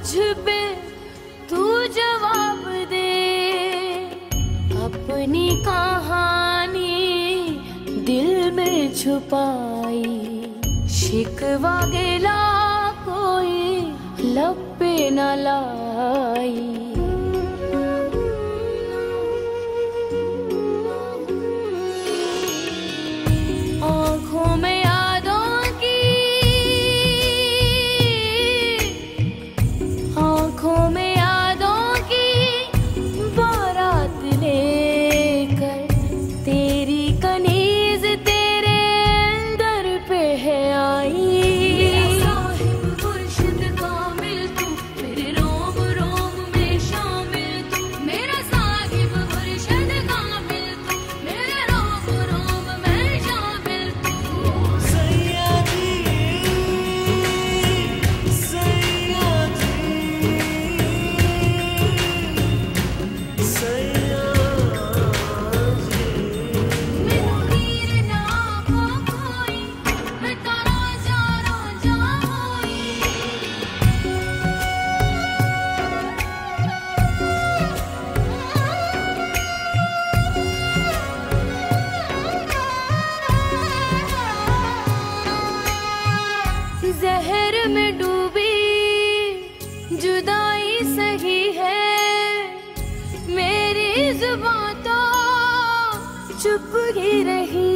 मुझ पे तू जवाब दे, अपनी कहानी दिल में छुपाई, शिकवा गिला कोई लब पे न लाई। आँखों में यादों की, आँखों में यादों की बारात लेकर, तेरी कनीज तेरे दर पे है आई। साहिब मुर्शिद कामिल तू, मेरे रोम रोम में शामिल तू, मेरा साहिब मुर्शिद कामिल तू, मेरे रोम रोम में शामिल तू। सैयदी सैयदी मैनू हीर ना हो कोई, मैं तारा जा होई। जहर में डूबी जुदाई सही है, मेरी जुबां तो चुप ही रही।